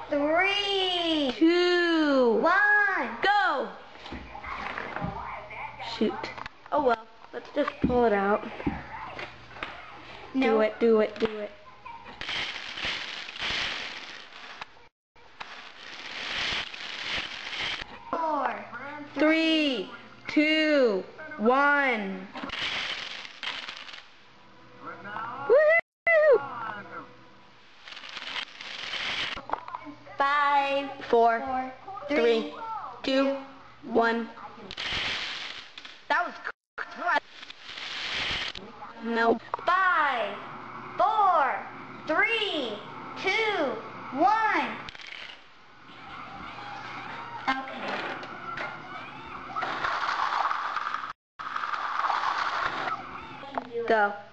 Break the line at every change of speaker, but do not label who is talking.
3,
2,
1.
go! Shoot. Oh well, let's just pull it out.
No.
Do it, do it, do it.
Four.
3, 2, 1. Woohoo!
5,
4, 3, 2, 1. That was good. No.
5, 4, 3, 2, 1. Okay.
Go.